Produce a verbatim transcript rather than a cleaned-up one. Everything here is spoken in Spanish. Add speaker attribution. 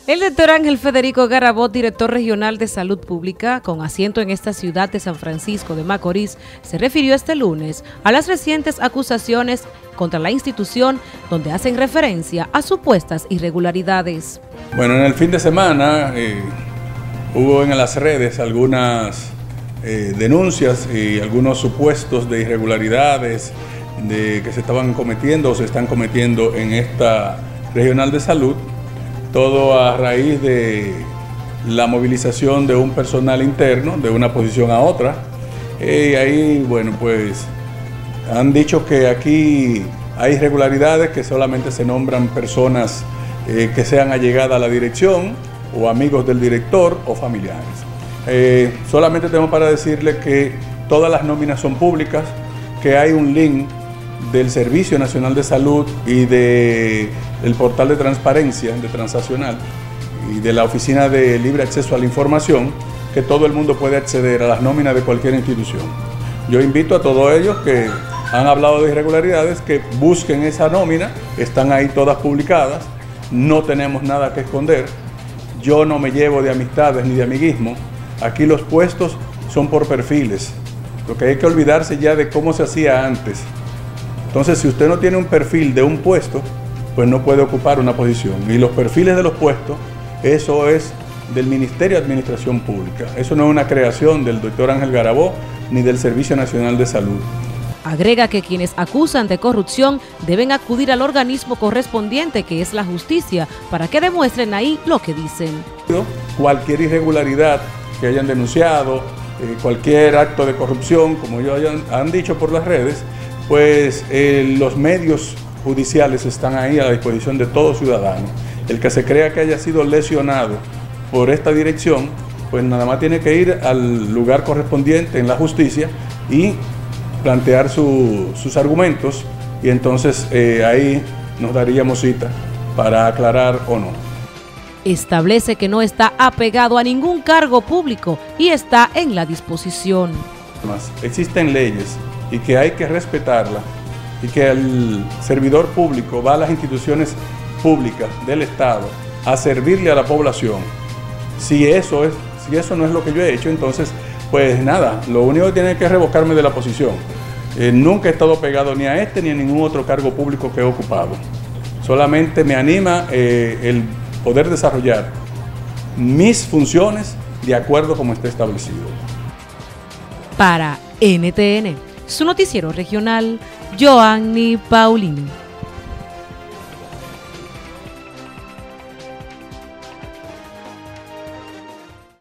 Speaker 1: El doctor Ángel Federico Garabó, director regional de Salud Pública, con asiento en esta ciudad de San Francisco de Macorís, se refirió este lunes a las recientes acusaciones contra la institución donde hacen referencia a supuestas irregularidades.
Speaker 2: Bueno, en el fin de semana eh, hubo en las redes algunas eh, denuncias y algunos supuestos de irregularidades de que se estaban cometiendo o se están cometiendo en esta regional de salud. Todo a raíz de la movilización de un personal interno de una posición a otra. Y ahí, bueno, pues han dicho que aquí hay irregularidades, que solamente se nombran personas eh, que sean allegadas a la dirección o amigos del director o familiares. Eh, solamente tengo para decirle que todas las nóminas son públicas, que hay un link del Servicio Nacional de Salud y de el portal de transparencia de Transaccional y de la Oficina de Libre Acceso a la Información, que todo el mundo puede acceder a las nóminas de cualquier institución. Yo invito a todos ellos que han hablado de irregularidades que busquen esa nómina, están ahí todas publicadas, no tenemos nada que esconder. Yo no me llevo de amistades ni de amiguismo, aquí los puestos son por perfiles, lo que hay que olvidarse ya de cómo se hacía antes. Entonces, si usted no tiene un perfil de un puesto, pues no puede ocupar una posición. Y los perfiles de los puestos, eso es del Ministerio de Administración Pública. Eso no es una creación del doctor Ángel Garabó ni del Servicio Nacional de Salud.
Speaker 1: Agrega que quienes acusan de corrupción deben acudir al organismo correspondiente, que es la justicia, para que demuestren ahí lo que dicen.
Speaker 2: Cualquier irregularidad que hayan denunciado, eh, cualquier acto de corrupción, como ellos hayan, han dicho por las redes, pues eh, los medios judiciales están ahí a la disposición de todo ciudadano. El que se crea que haya sido lesionado por esta dirección, pues nada más tiene que ir al lugar correspondiente en la justicia y plantear su, sus argumentos, y entonces eh, ahí nos daríamos cita para aclarar o no.
Speaker 1: Establece que no está apegado a ningún cargo público y está en la disposición.
Speaker 2: Además, existen leyes y que hay que respetarla, y que el servidor público va a las instituciones públicas del Estado a servirle a la población. Si eso, es, si eso no es lo que yo he hecho, entonces, pues nada, lo único que tiene que revocarme de la posición. Eh, nunca he estado pegado ni a este ni a ningún otro cargo público que he ocupado. Solamente me anima eh, el poder desarrollar mis funciones de acuerdo como esté establecido.
Speaker 1: Para N T N, su noticiero regional, Joanny Paulino.